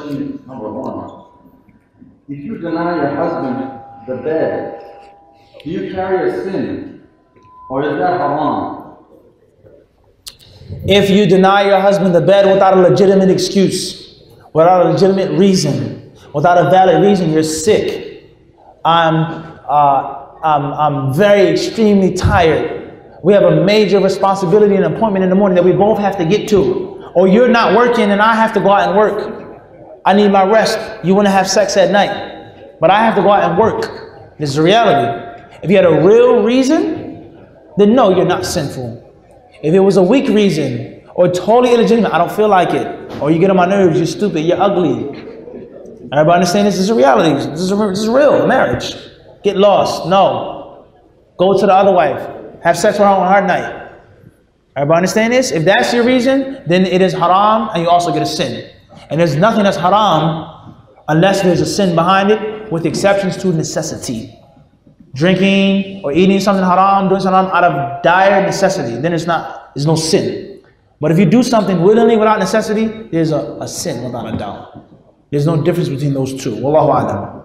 question number one. If you deny your husband the bed, do you carry a sin? Or is that haram? If you deny your husband the bed without a legitimate excuse, without a legitimate reason, without a valid reason, you're sick. I'm very extremely tired. We have a major responsibility and appointment in the morning that we both have to get to. Or you're not working and I have to go out and work. I need my rest. You want to have sex at night, but I have to go out and work. This is the reality. If you had a real reason, then no, you're not sinful. If it was a weak reason or totally illegitimate, I don't feel like it, or you get on my nerves, you're stupid, you're ugly. Everybody understand this is a reality. This is real. Marriage. Get lost. No. Go to the other wife. Have sex with her on her night. Everybody understand this? If that's your reason, then it is haram and you also get a sin. And there's nothing that's haram unless there's a sin behind it, with exceptions to necessity. Drinking or eating something haram, doing something out of dire necessity, then there's no sin. But if you do something willingly without necessity, there's a sin without a doubt. There's no difference between those two. Wallahu a'lam.